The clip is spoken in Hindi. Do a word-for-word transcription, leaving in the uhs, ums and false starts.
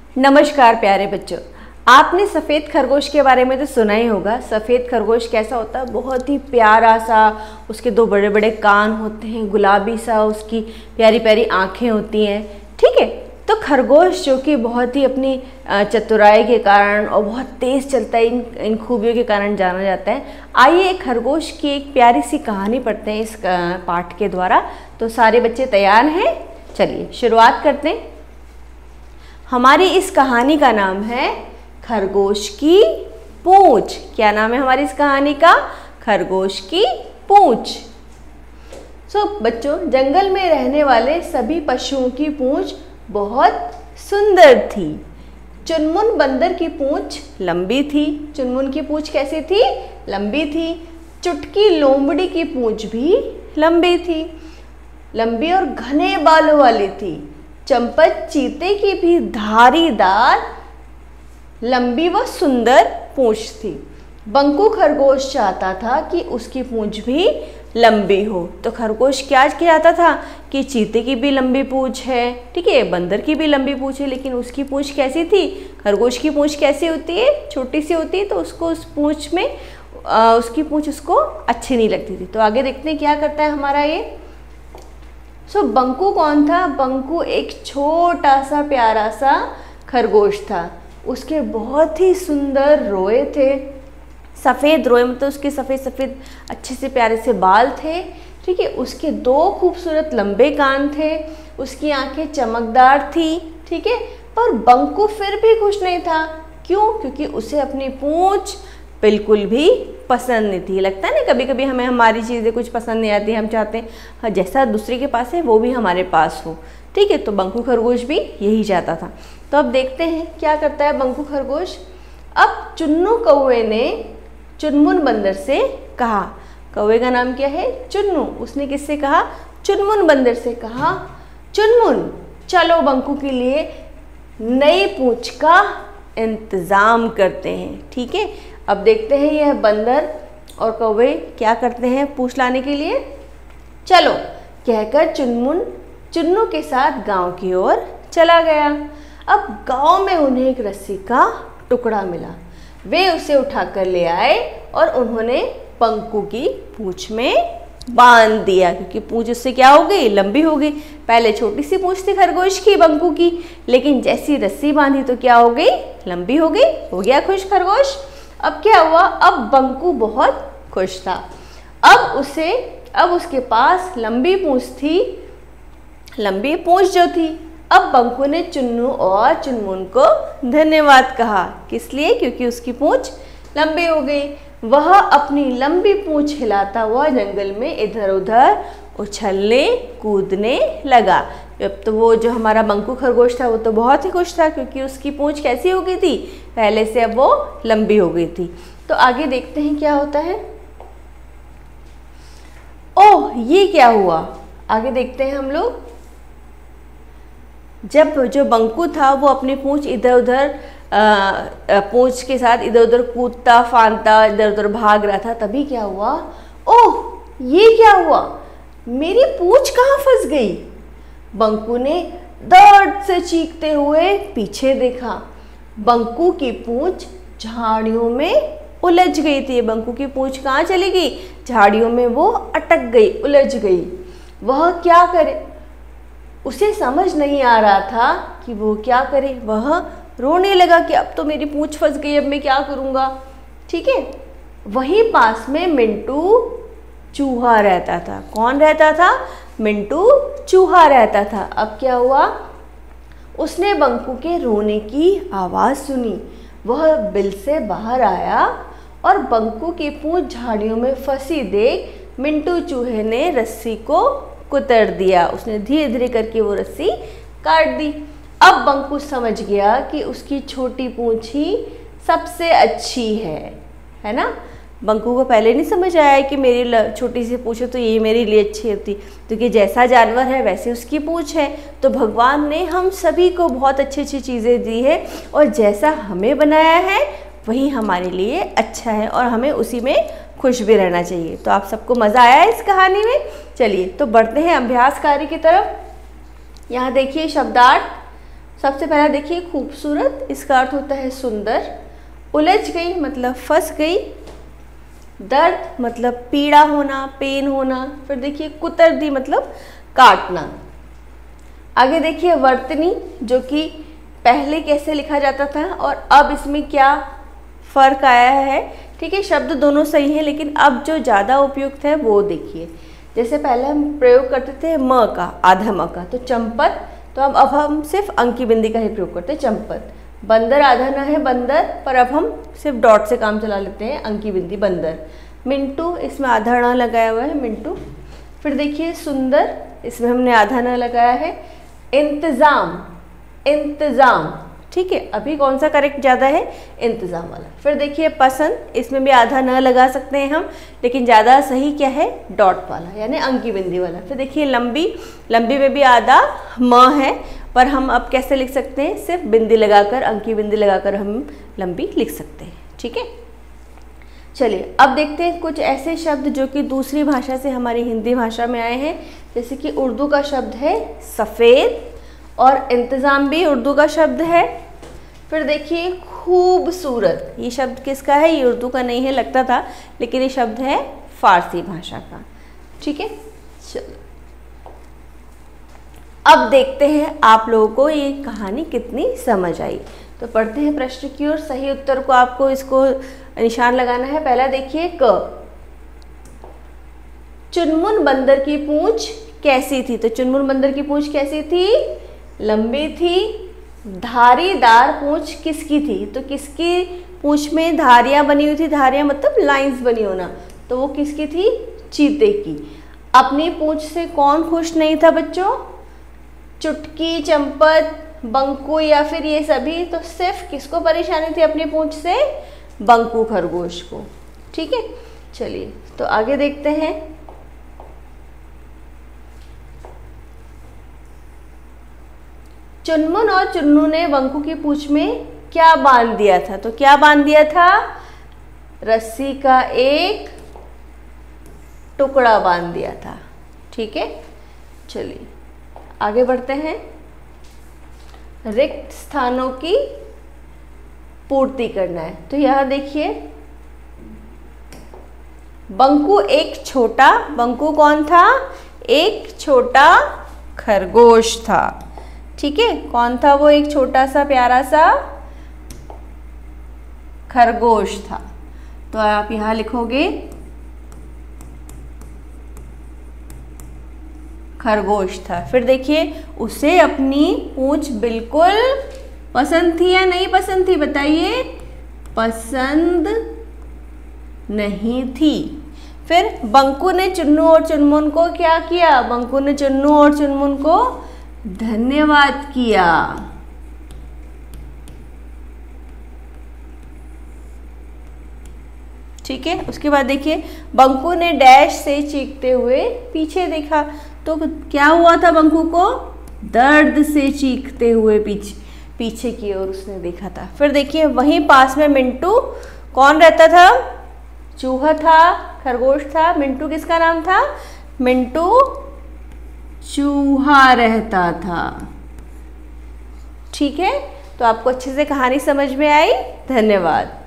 नमस्कार प्यारे बच्चों, आपने सफ़ेद खरगोश के बारे में तो सुना ही होगा। सफ़ेद खरगोश कैसा होता है? बहुत ही प्यारा सा, उसके दो बड़े बड़े कान होते हैं, गुलाबी सा उसकी प्यारी प्यारी आँखें होती हैं। ठीक है, तो खरगोश जो कि बहुत ही अपनी चतुराई के कारण और बहुत तेज़ चलता है, इन इन खूबियों के कारण जाना जाता है। आइए खरगोश की एक प्यारी सी कहानी पढ़ते हैं इस पाठ के द्वारा। तो सारे बच्चे तैयार हैं? चलिए शुरुआत करते हैं। हमारी इस कहानी का नाम है खरगोश की पूंछ। क्या नाम है हमारी इस कहानी का? खरगोश की पूंछ। सो so, बच्चों, जंगल में रहने वाले सभी पशुओं की पूंछ बहुत सुंदर थी। चुनमुन बंदर की पूंछ लंबी थी। चुनमुन की पूंछ कैसी थी? लंबी थी। चुटकी लोमड़ी की पूंछ भी लंबी थी, लंबी और घने बालों वाली थी। चंपत चीते की भी धारीदार, लंबी व सुंदर पूंछ थी। बंकू खरगोश चाहता था कि उसकी पूंछ भी लंबी हो। तो खरगोश क्या चाहता था कि चीते की भी लंबी पूंछ है, ठीक है, बंदर की भी लंबी पूंछ है, लेकिन उसकी पूंछ कैसी थी? खरगोश की पूंछ कैसी होती है? छोटी सी होती है। तो उसको उस पूंछ में आ, उसकी पूंछ उसको अच्छी नहीं लगती थी। तो आगे देखते हैं क्या करता है हमारा ये। सो so, बंकू कौन था? बंकू एक छोटा सा प्यारा सा खरगोश था। उसके बहुत ही सुंदर रोए थे, सफ़ेद रोए, मतलब उसके सफ़ेद सफ़ेद अच्छे से प्यारे से बाल थे। ठीक है, उसके दो खूबसूरत लंबे कान थे, उसकी आंखें चमकदार थी। ठीक है, पर बंकू फिर भी खुश नहीं था। क्यों? क्योंकि उसे अपनी पूंछ बिल्कुल भी पसंद नहीं थी। लगता है ना, कभी कभी हमें हमारी चीज़ें कुछ पसंद नहीं आती, हम चाहते हैं जैसा दूसरे के पास है वो भी हमारे पास हो। ठीक है, तो बंकू खरगोश भी यही चाहता था। तो अब देखते हैं क्या करता है बंकू खरगोश। अब चुन्नू कौवे ने चुनमुन बंदर से कहा। कौवे का नाम क्या है? चुन्नू। उसने किससे कहा? चुनमुन बंदर से कहा, चुनमुन चलो बंकू के लिए नई पूंछ का इंतज़ाम करते हैं। ठीक है, अब देखते हैं यह बंदर और कौवे क्या करते हैं पूंछ लाने के लिए। चलो कहकर चुनमुन चुन्नू के साथ गांव की ओर चला गया। अब गांव में उन्हें एक रस्सी का टुकड़ा मिला। वे उसे उठाकर ले आए और उन्होंने बंकू की पूंछ में बांध दिया, क्योंकि पूंछ उससे क्या हो गई? लंबी हो गई। पहले छोटी सी पूंछ थी खरगोश की, बंकू की, लेकिन जैसी रस्सी बांधी तो क्या हो गई? लंबी हो गई। हो गया खुश खरगोश। अब क्या हुआ? अब बंकू बहुत खुश था। अब उसे अब उसके पास लंबी पूंछ थी, लंबी पूंछ जो थी। अब बंकू ने चुन्नू और चुनमुन को धन्यवाद कहा। किस लिए? क्योंकि उसकी पूंछ लंबी हो गई। वह अपनी लंबी पूंछ हिलाता हुआ जंगल में इधर उधर उछलने कूदने लगा। अब तो वो जो हमारा बंकू खरगोश था वो तो बहुत ही खुश था, क्योंकि उसकी पूंछ कैसी हो गई थी? पहले से अब वो लंबी हो गई थी। तो आगे देखते हैं क्या होता है। ओह, ये क्या हुआ? आगे देखते हैं हम लोग। जब जो बंकू था वो अपनी पूंछ इधर उधर पूंछ के साथ इधर उधर कूदता फांदता इधर उधर भाग रहा था, तभी क्या हुआ? ओह, ये क्या हुआ? मेरी पूंछ कहाँ फंस गई? बंकू ने दर्द से चीखते हुए पीछे देखा। बंकू की पूंछ झाड़ियों में उलझ गई थी। बंकू की पूंछ कहाँ चली गई? झाड़ियों में वो अटक गई, उलझ गई। वह क्या करे? उसे समझ नहीं आ रहा था कि वो क्या करे। वह रोने लगा कि अब तो मेरी पूंछ फंस गई, अब मैं क्या करूँगा। ठीक है, वहीं पास में मिंटू चूहा रहता था। कौन रहता था? मिंटू चूहा रहता था। अब क्या हुआ? उसने बंकू के रोने की आवाज़ सुनी। वह बिल से बाहर आया और बंकू की पूंछ झाड़ियों में फंसी देख मिंटू चूहे ने रस्सी को कुतर दिया। उसने धीरे धीरे करके वो रस्सी काट दी। अब बंकू समझ गया कि उसकी छोटी पूंछ ही सबसे अच्छी है, है ना। बंकू को पहले नहीं समझ आया कि मेरी छोटी सी पूंछ है तो ये मेरे लिए अच्छी होती, क्योंकि जैसा जानवर है वैसे उसकी पूंछ है। तो भगवान ने हम सभी को बहुत अच्छी अच्छी चीज़ें दी है, और जैसा हमें बनाया है वही हमारे लिए अच्छा है, और हमें उसी में खुश भी रहना चाहिए। तो आप सबको मज़ा आया इस कहानी में? चलिए तो बढ़ते हैं अभ्यास कार्य की तरफ। यहाँ देखिए शब्दार्थ। सबसे पहला देखिए खूबसूरत, इसका अर्थ होता है सुंदर। उलझ गई मतलब फंस गई। दर्द मतलब पीड़ा होना, पेन होना। फिर देखिए कुतर्दी मतलब काटना। आगे देखिए वर्तनी, जो कि पहले कैसे लिखा जाता था और अब इसमें क्या फर्क आया है। ठीक है, शब्द दोनों सही हैं, लेकिन अब जो ज़्यादा उपयुक्त है वो देखिए। जैसे पहले हम प्रयोग करते थे म का, आधा म का, तो चंपत, तो अब अब हम सिर्फ अंकी बिंदी का ही प्रयोग करते हैं, चंपत। बंदर आधा न है बंदर, पर अब हम सिर्फ डॉट से काम चला लेते हैं, अंकी बिंदी बंदर। मिंटू, इसमें आधा न लगाया हुआ है, मिंटू। फिर देखिए सुंदर, इसमें हमने आधा न लगाया है। इंतज़ाम, इंतज़ाम। ठीक है, अभी कौन सा करेक्ट ज़्यादा है, इंतज़ाम वाला। फिर देखिए पसंद, इसमें भी आधा न लगा सकते हैं हम, लेकिन ज़्यादा सही क्या है, डॉट वाला, यानी अंकी बिंदी वाला। फिर देखिए लंबी, लंबी में भी आधा म है, पर हम अब कैसे लिख सकते हैं, सिर्फ बिंदी लगाकर, अंकी बिंदी लगाकर हम लंबी लिख सकते हैं। ठीक है, चलिए अब देखते हैं कुछ ऐसे शब्द जो कि दूसरी भाषा से हमारी हिंदी भाषा में आए हैं। जैसे कि उर्दू का शब्द है सफ़ेद, और इंतज़ाम भी उर्दू का शब्द है। फिर देखिए खूबसूरत, ये शब्द किसका है, ये उर्दू का नहीं है लगता था, लेकिन ये शब्द है फारसी भाषा का। ठीक है, चलो अब देखते हैं आप लोगों को ये कहानी कितनी समझ आई। तो पढ़ते हैं प्रश्न की ओर। सही उत्तर को आपको इसको निशान लगाना है। पहला देखिए क, चुनमुन बंदर की पूंछ कैसी थी। तो चुनमुन बंदर की पूंछ कैसी थी, लंबी थी। धारीदार पूंछ किसकी थी, तो किसकी पूंछ में धारियां बनी हुई थी, धारियां मतलब लाइंस बनी होना, तो वो किसकी थी, चीते की। अपनी पूंछ से कौन खुश नहीं था बच्चों, चुटकी, चंपत, बंकू या फिर ये सभी। तो सिर्फ किसको परेशानी थी अपनी पूंछ से, बंकू खरगोश को। ठीक है, चलिए तो आगे देखते हैं। चुनमुन और चुन्नू ने बंकू की पूंछ में क्या बांध दिया था, तो क्या बांध दिया था, रस्सी का एक टुकड़ा बांध दिया था। ठीक है, चलिए आगे बढ़ते हैं। रिक्त स्थानों की पूर्ति करना है। तो यह देखिए बंकू एक छोटा, बंकू कौन था, एक छोटा खरगोश था। ठीक है, कौन था वो, एक छोटा सा प्यारा सा खरगोश था। तो आप यहां लिखोगे खरगोश था। फिर देखिए उसे अपनी पूंछ बिल्कुल पसंद थी या नहीं पसंद थी, बताइए, पसंद नहीं थी। फिर बंकू ने चुन्नू और चुनमुन को क्या किया, बंकू ने चुन्नू और चुनमुन को धन्यवाद किया। ठीक है, उसके बाद देखिए बंकू ने डैश से चीखते हुए पीछे देखा। तो क्या हुआ था बंकू को, दर्द से चीखते हुए पीछे पीछे की ओर उसने देखा था। फिर देखिए वहीं पास में मिंटू कौन रहता था, चूहा था, खरगोश था। मिंटू किसका नाम था, मिंटू चूहा रहता था। ठीक है, तो आपको अच्छे से कहानी समझ में आई। धन्यवाद।